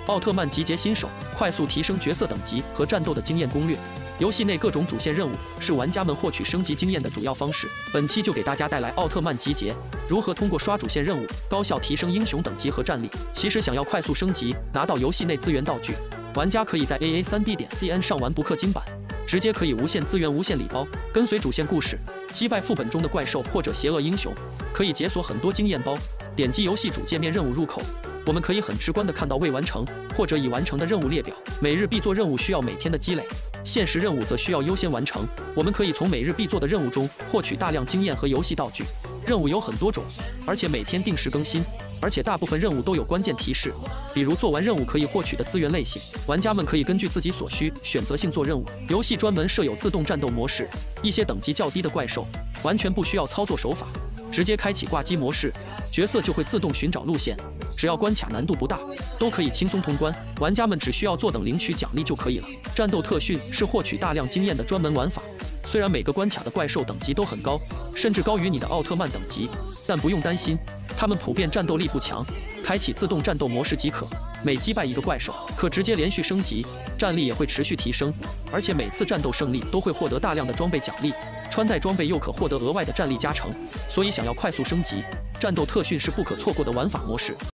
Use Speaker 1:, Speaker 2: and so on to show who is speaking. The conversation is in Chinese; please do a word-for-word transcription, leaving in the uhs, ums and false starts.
Speaker 1: 奥特曼集结新手，快速提升角色等级和战斗的经验攻略。游戏内各种主线任务是玩家们获取升级经验的主要方式。本期就给大家带来奥特曼集结，如何通过刷主线任务高效提升英雄等级和战力。其实想要快速升级，拿到游戏内资源道具，玩家可以在 A A 三 D 点 C N 上玩不氪金版，直接可以无限资源、无限礼包，跟随主线故事击败副本中的怪兽或者邪恶英雄，可以解锁很多经验包。点击游戏主界面任务入口，我们可以很直观地看到未完成或者已完成的任务列表。每日必做任务需要每天的积累，现实任务则需要优先完成。我们可以从每日必做的任务中获取大量经验和游戏道具。任务有很多种，而且每天定时更新，而且大部分任务都有关键提示，比如做完任务可以获取的资源类型。玩家们可以根据自己所需选择性做任务。游戏专门设有自动战斗模式，一些等级较低的怪兽完全不需要操作手法，直接开启挂机模式，角色就会自动寻找路线，只要关卡难度不大，都可以轻松通关。玩家们只需要坐等领取奖励就可以了。战斗特训是获取大量经验的专门玩法，虽然每个关卡的怪兽等级都很高，甚至高于你的奥特曼等级，但不用担心，他们普遍战斗力不强。开启自动战斗模式即可，每击败一个怪兽，可直接连续升级，战力也会持续提升，而且每次战斗胜利都会获得大量的装备奖励，穿戴装备又可获得额外的战力加成。所以想要快速升级，战斗特训是不可错过的玩法模式。